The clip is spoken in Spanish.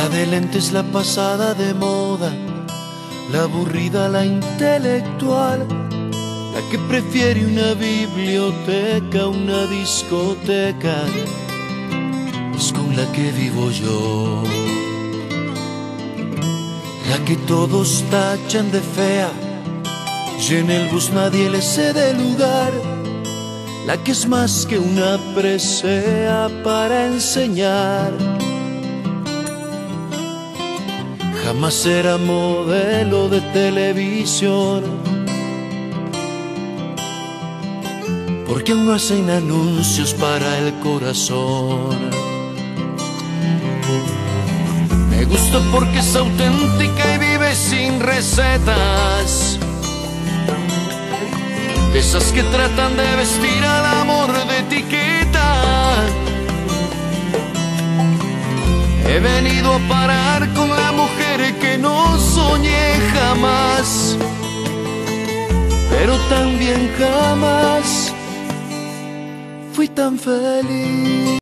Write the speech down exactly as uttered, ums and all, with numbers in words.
La de lentes, la pasada de moda, la aburrida, la intelectual, la que prefiere una biblioteca a una discoteca, es con la que vivo yo. La que todos tachan de fea y en el bus nadie le cede lugar, la que es más que una presea para enseñar. Jamás será modelo de televisión, porque aún no hacen anuncios para el corazón. Me gusta porque es auténtica y vive sin recetas, de esas que tratan de vestir al amor de etiqueta. He venido a parar con la mujer que no soñé jamás, pero también jamás fui tan feliz.